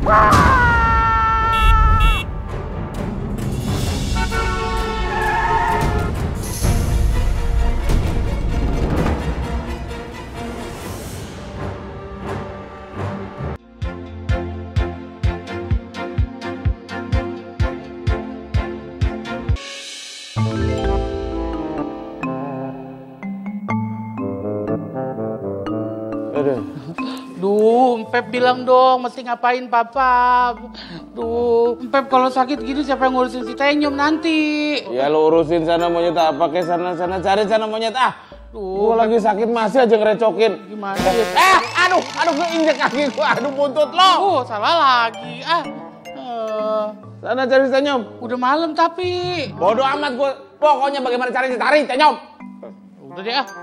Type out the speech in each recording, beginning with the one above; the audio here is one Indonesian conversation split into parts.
Duh, Pep bilang dong, mesti ngapain Papa. Duh, Pep kalau sakit gini siapa yang ngurusin si Tenyum nanti? Ya lu urusin sana monyet apa, pakai sana cari sana monyet ah. Duh, gua lagi sakit masih aja ngerecokin. Gimana ya? Aduh, gua injek kaki gua, aduh buntut lo. Oh, salah lagi. Sana cari si Tenyum. Udah malam tapi. Bodoh amat gua, pokoknya bagaimana cari si Tenyum. Udah deh ah.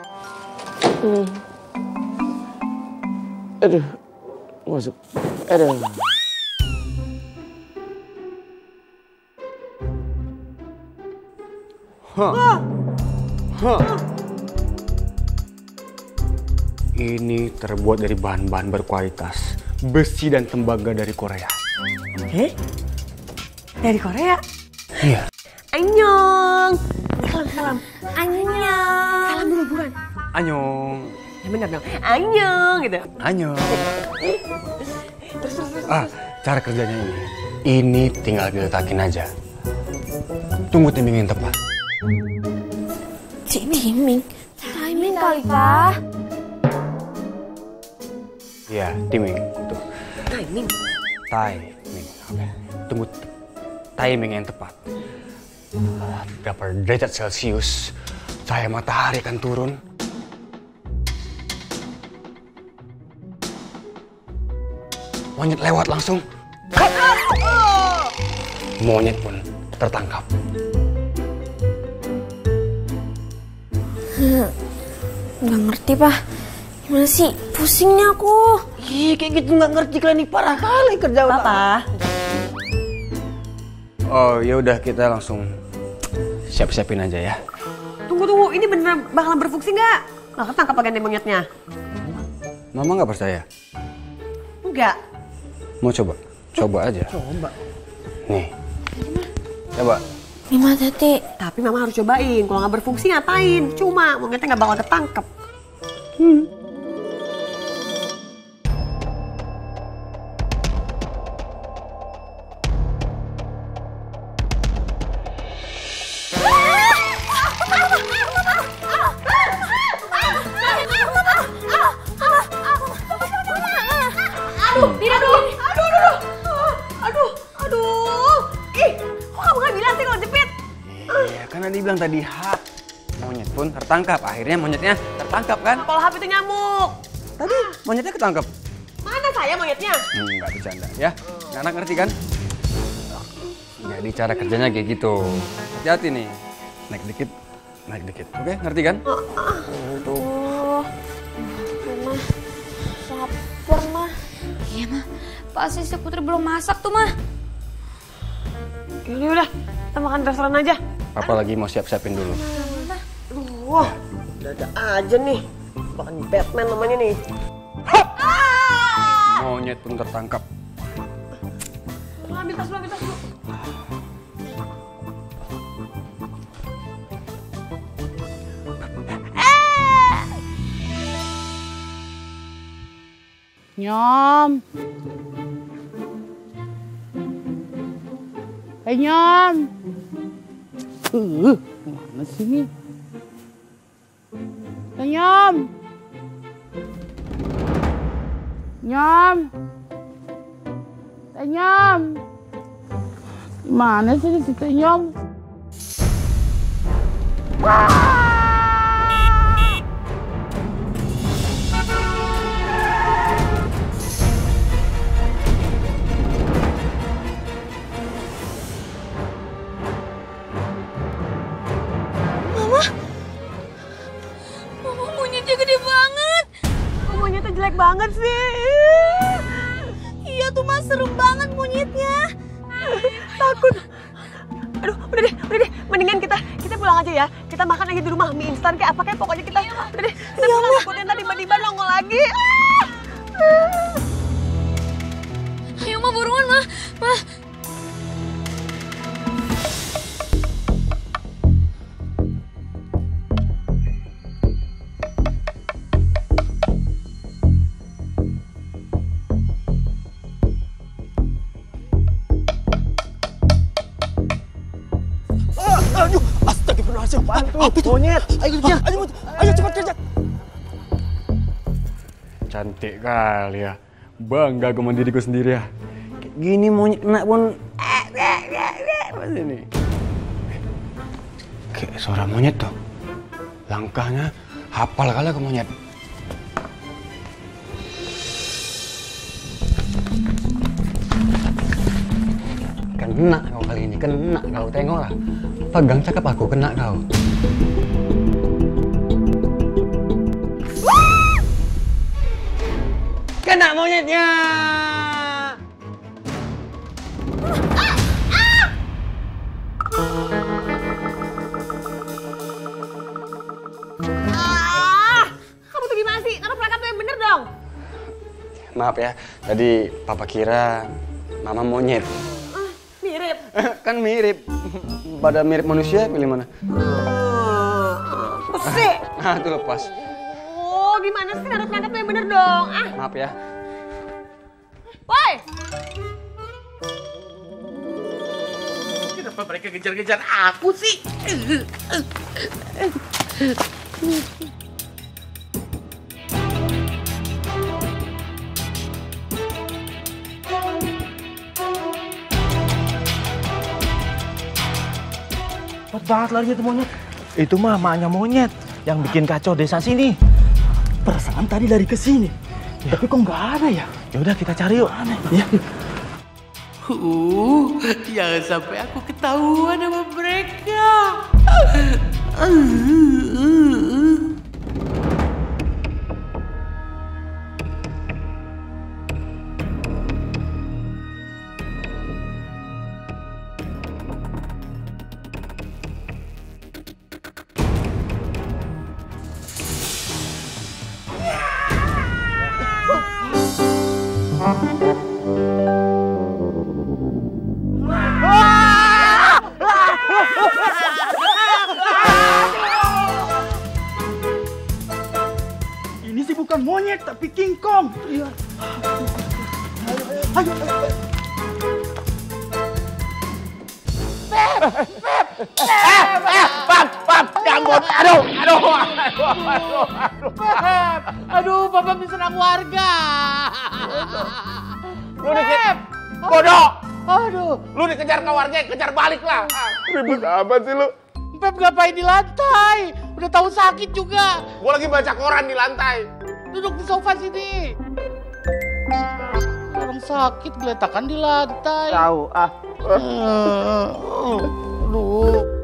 Aduh, masuk. Aduh. Ini terbuat dari bahan-bahan berkualitas, besi dan tembaga dari Korea. Dari Korea? Iya. Annyeong. Salam. Annyeong. Salam dulu bukan? Annyeong. Ya benar dong. Annyeong gitu. Annyeong. Cara kerjanya ini. Ini tinggal diletakin aja. Tunggu timing yang tepat. Timing kali kah? Iya, timing. Tuh. Timing. Oke. Tunggu timing yang tepat. Berapa derajat Celcius cahaya matahari akan turun. Monyet lewat langsung. Monyet pun tertangkap. Nggak ngerti, Pak. Gimana sih? Pusingnya aku. Ih, kayak gitu nggak ngerti klinik parah kali kerja Papa. Oh, ya udah kita langsung siap-siapin aja ya. Tunggu, ini beneran bakalan berfungsi nggak? Nggak ketangkap bagian monyetnya? Mama nggak percaya? Enggak. Mau coba? Coba aja. Coba. Nih. Coba. Gimana Tati? Tapi Mama harus cobain. Kalau nggak berfungsi ngapain? Cuma monyetnya nggak bakal ketangkep. Karena dia bilang tadi hak. Monyet pun tertangkap. Akhirnya monyetnya tertangkap kan? Kalau HP itu nyamuk. Tadi monyetnya ketangkap. Mana saya monyetnya? Nggak bercanda ya. Anak ngerti kan? Jadi cara kerjanya kayak gitu. Hati-hati nih. Naik dikit. Oke, ngerti kan? Aduh. Mah. Lapar, Mah. Iya, Mah. Pasti si Putri belum masak tuh, Mah. Ini udah, kita makan di restoran aja. Papa lagi mau siap-siapin dulu. Wah, ada aja nih. Bahkan Batman namanya nih. Monyet pun tertangkap. Ambil tas dulu. Nyom. Nyom. Mana sih ini? Nyom. Mana sih si Nyom? Mama monyetnya gede banget. Monyetnya jelek banget sih. Iya tuh, Mas, serem banget monyetnya. Takut. Aduh, udah deh. Mendingan kita pulang aja ya. Kita makan aja di rumah, mie instan kayak apa kayak pokoknya kita. Udah deh, kita pulang. Takutin tadi tiba-tiba nongol lagi. Ayo, Mah, buruan, Ma. Ma. Aduh, astagfirullahaladzim. Apa itu? Monyet. Ayo kejar. Ayo cepat kejar. Cantik kali ya. Bangga aku sama diriku sendiri ya. Kayak gini monyet kena pun. Apa ini? Kayak suara monyet tuh. Langkahnya hafal kali aku monyet. Kena kau kali ini, kena kau. Tengoklah. Pegang cakap aku, kena kau. Kena monyetnya. Kamu tuh gimana sih? Taruh perangkap tuh yang bener dong. Maaf ya, tadi papa kira mama monyet. Mirip. Kan mirip. Pada mirip manusia, pilih mana? Pusing. Nah, itu lepas. Oh, gimana sih? Taruh perangkap tuh yang bener dong. Ah, Maaf ya. woi. Kenapa mereka kejar-kejar aku sih? Cepat banget larinya tuh monyet. Itu mah maknya monyet yang bikin kacau desa sini. Perasaan tadi lari ke sini. Tapi kok nggak ada ya? Ya udah kita cari yuk. Aneh. Ya. Jangan sampai aku ketahuan sama mereka. Ini sih bukan monyet tapi King Kong. Iya. Ayo. Pap, jambon. Aduh. Aduh, Papa diserang warga. Lu dikit. Bodoh. Aduh, Lu dikejar ke warga, kejar balik lah. Ribut amat sih lu. Pep ngapain di lantai? Udah tahu sakit juga. Gua lagi baca koran di lantai. Duduk di sofa sini. Orang sakit geletakan di lantai. Tahu ah. Aduh.